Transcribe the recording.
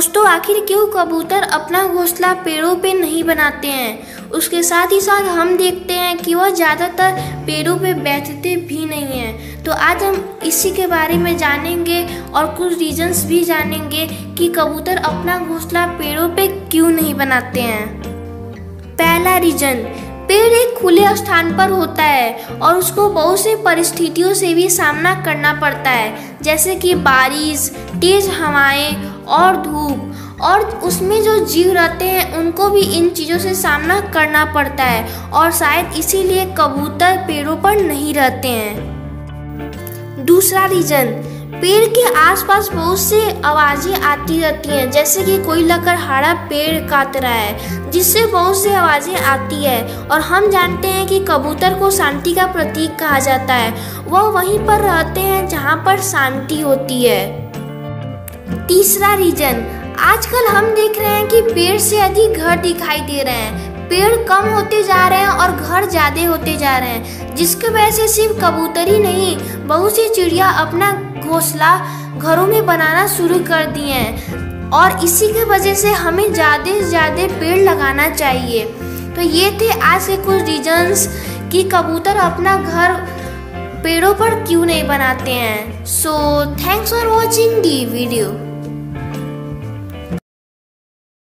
दोस्तों, आखिर क्यों कबूतर अपना घोंसला पेड़ों पे नहीं बनाते हैं? उसके साथ ही साथ हम देखते हैं कि वह ज़्यादातर पेड़ों पे बैठते भी नहीं हैं। तो आज हम इसी के बारे में जानेंगे और कुछ रीजंस भी जानेंगे कि कबूतर अपना घोंसला पेड़ों पे क्यों नहीं बनाते हैं। पहला रीजन, पेड़ एक खुले स्थान पर होता है और उसको बहुत सी परिस्थितियों से भी सामना करना पड़ता है, जैसे कि बारिश, तेज हवाएं और धूप, और उसमें जो जीव रहते हैं उनको भी इन चीज़ों से सामना करना पड़ता है और शायद इसीलिए कबूतर पेड़ों पर नहीं रहते हैं। दूसरा रीजन, पेड़ के आसपास बहुत से आवाज़ें आती रहती हैं, जैसे कि कोई लकड़हारा पेड़ काट रहा है, जिससे बहुत सी आवाज़ें आती है। और हम जानते हैं कि कबूतर को शांति का प्रतीक कहा जाता है। वह वहीं पर रहते हैं जहाँ पर शांति होती है। तीसरा रीजन, आजकल हम देख रहे हैं कि पेड़ से अधिक घर दिखाई दे रहे हैं। पेड़ कम होते जा रहे हैं और घर ज़्यादा होते जा रहे हैं, जिसकी वजह से सिर्फ कबूतर ही नहीं, बहुत सी चिड़िया अपना घोंसला घरों में बनाना शुरू कर दिए हैं और इसी की वजह से हमें ज़्यादा से ज़्यादा पेड़ लगाना चाहिए। तो ये थे आज के कुछ रीजंस कि कबूतर अपना घर पेड़ों पर क्यों नहीं बनाते हैं। So thanks for watching the video.